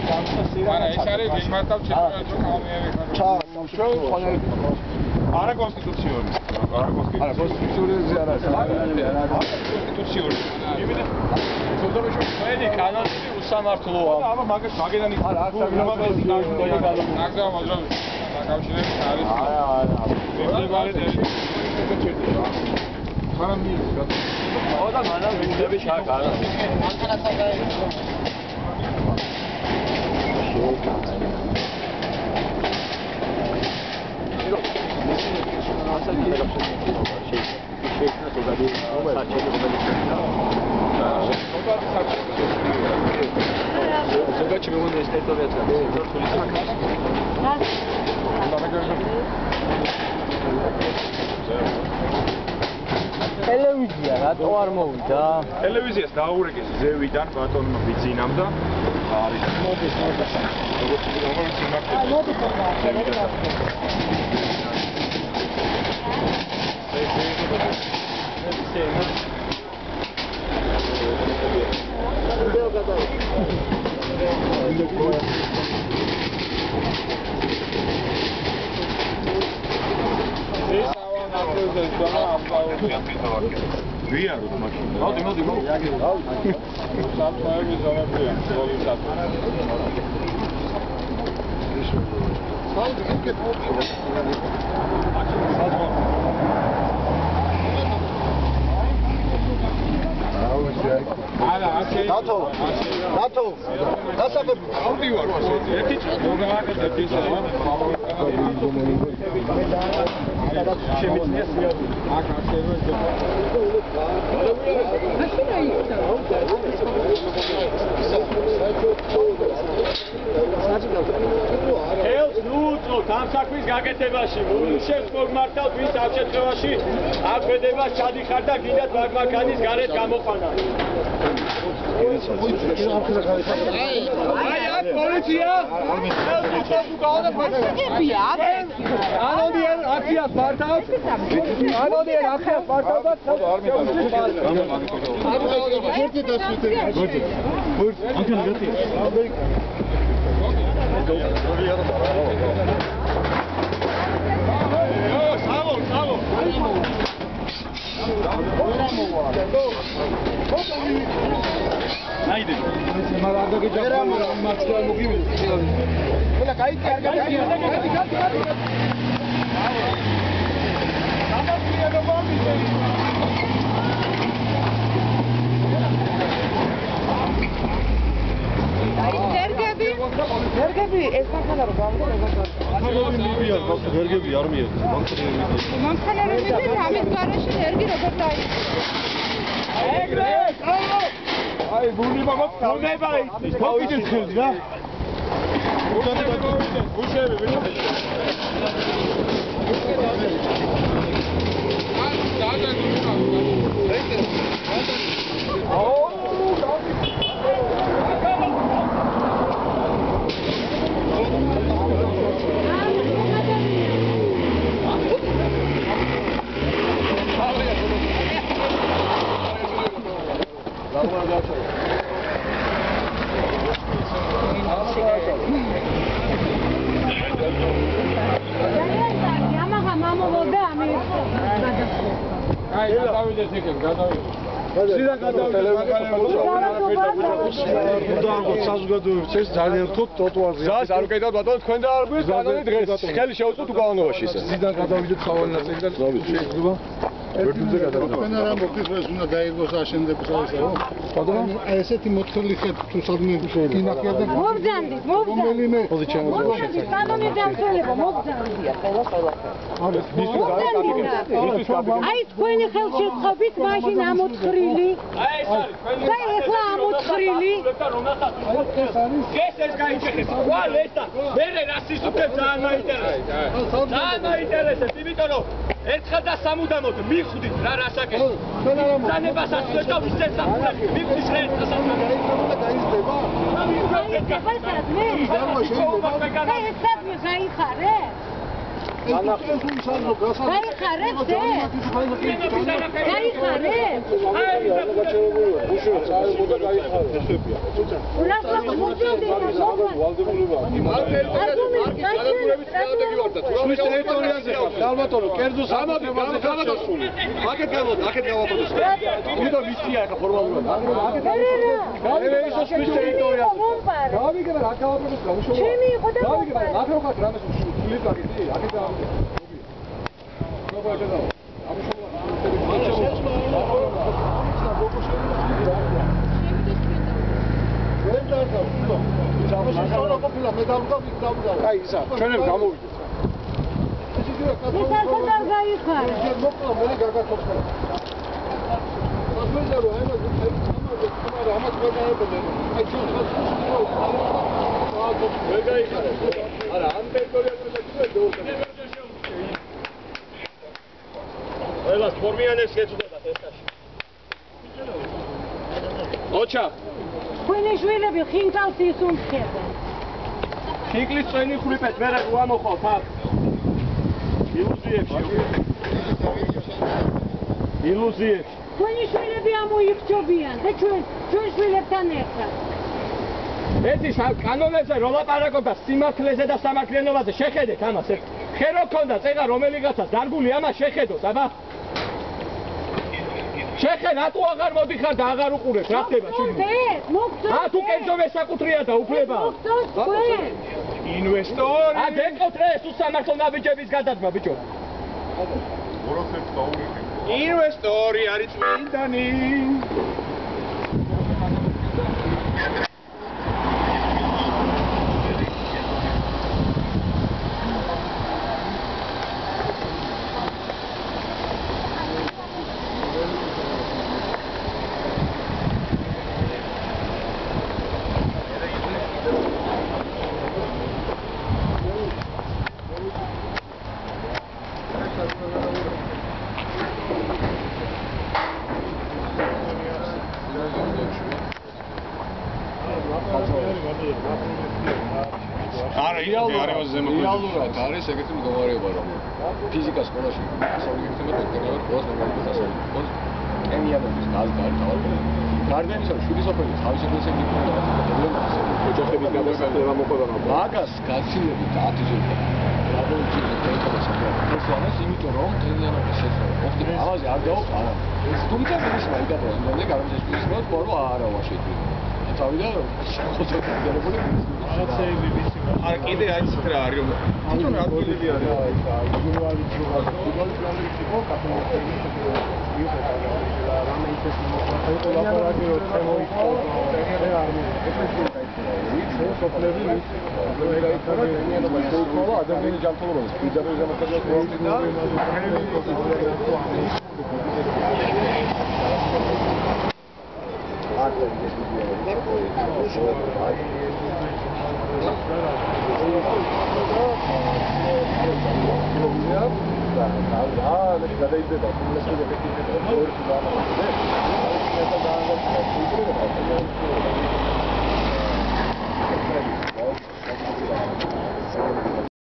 არა, ეს არის ვიმართავ ჩემპიონატში კამიერი ხარ. არა კონსტიტუციური. არა კონსტიტუციური არა. კონსტიტუციური. იმედა სულდაბეში კანონი უსამართლოა. აბა მაგედანი არა არ ნაგზავა მოძრავი. დაკავშირებით არის. მანამ მიიღო. ოდა მანამ ვინდები შაკარა. ტელევიზია რატო არ მოვიდა? ტელევიზიას დაურეკეს ზევიდან ბატონმა ბიძინამ და არის მოდის. როგორც ვიაროთ მაშინ. მოდი. საფრთხეები ზონებია, პოლიციას. ნატო დასაბები ავდივარ ერთი წუთი გააკეთეთ ის შემიძლია აქ ასევე ელს ნუწო გამსახვის გაკეთებაში მუშებს მოგმართავთ ვინც ამ შემთხვევაში აკვედებას ჩადიხარ და გინდათ მაგმანქანის გარეთ გამოყვანა აი აქ პოლიცია ანოდიან აქციას მართავთ ანოდიან აქციას მართავთ გორდი დასვიტე გორდი ანკენ გორდი Haydi. Malarda gidelim. Maçlar bugün. Böyle kayıt gel. Tamam bir yere var mı? Vergebi esnaflar var. Vergebi yarım yer. Mantıkları nedir? Ahmet kardeşim vergi robottay. Ay bunu baba ne bay? Koydun kız ya. Bu şey mi? Ay, gadavide çekin, gadavide. Sizden gadavide. Buradan საზოგადოებრივ ძალიან თოთვარზე. ზას არ უკეთოთ ბატონო, თქვენ და არ გვიოს კანონი დღეს. ხელი შეუწყოთ უკანონობაში ისე. Sizdən გადავიდეთ ხავალი ნაწილიდან. შეიძლება. ერთზე გადავიდეთ. თქვენ არ ამბობთ ეს უნდა დაიგოს აშენდების ასეო. ბატონო, ესეთი მოთხრილი ხეთ თუ სადმე გინახია და მობძანდით. რომელიმე მობძანდით, კანონი დამცველება, მობძანდია ყველა. აი თქვენი ხელშეწყობით მაშინ ამოთხრილი. აი ეს არის თქვენი. და ეხლა ამოთხრილი. ეს გაიჭეხეს. ვალ ეს და მე რასის უკეთ ძალიან მაინტერესებს. ძალიან მაინტერესებს, იმიტომ რომ ერთხელ და სამუდამოდ მიხვდით რა რასაკეთებს. ბრძანებას აწვევთ და ვისცეთ საფრთხეს. მივხვდით რა ერთხელ დაიზდება. გაიხარე? და ეს სადმე გაიხარე? გაიხარე? გაიხარე? ულას მოგძანდით. დადებულება. ამ ტერიტორიაზე გადაგურების წინააღმდეგი ვარ და თუ რამე ტერიტორიაზე ხარ, ალბათო კერძო სამოთებაზე გადასული. აქეთ გავაბოდოს. იმიტომ მისია ხა ფორმალურად. გავიგე ისო სვის ტერიტორიაზე. გავიგე რა გავაბოდოს გამუშავა. ჩემი იყო და გავიგე რა ხარ რამეს სულით გაგიწი. აქეთ გავაბოდოს. აი ისა, ჩვენებ გამოვიდეთ. ყველას ფორმიანებს ეწოდათ ესაში. ოჩა. თქვენი შვილები ხინკალს ისუნთქებენ. ხინკლის წვენი ხრიპეთ, მე რა გვამოყავთ აქ. ილუზიებში. ილუზიებში. თქვენი შვილები ამოიხჯობიან და ჩვენ შვილებთან ერთად. ეცი კანონებზე რო ლაპარაკობდა სიმართლეზე და სამართლიანობაზე, შეხედეთ ამას. ხე რო ქონდა წეღა რომელიღაცა დარგული ამას შეხედოთ, აბა. შეხე რატო აღარ მოდიხარ და აღარ უყურებ რა ხდება შეგიძლიათ მოგწონთ თუ კერძო მესაკუთრეა და უფლება ინვესტორი დეკოტრე თუ სამართლო ნაბიჯების გადადგმა ბიჭო ინვესტორი არის წმინდანი რეალურად არის ეგეთი მდგომარეობა რომ ფიზიკა სკოლაში ასწავლიგებმა დოქტორად ყავს ნორმალური დასავლეთ კემიამების გაზდა არის თავად გარდა იმისა რომ შვიდი სოფელი თავის ეკლესიაში იქნება ოჯახების გადასახადება მოყვება მაგას გაცილებით ათიზებდა რაბოლჩი ეს იმიტომ რომ თენიანობის შეცდომა მოხდება ამაზე არ გავყავ არა თუმცა მისმა იგაბრა იმდენე გამოსაჭრის რომ თქო არა ვაშეჭი თავიდან ხოთო გადაგებული რაღაცები ვიცი არ კიდე აიცით რა არის რომ თვითონ რა გულები არის გულვალი პლანები იყო კაპიტანი იყო და რამე ისეთ მოხდა ლაპარაკი რო შემოიქო სოფლები ადამიანი ჯანმრთელობას პირდაპირ გამოსაჭრელს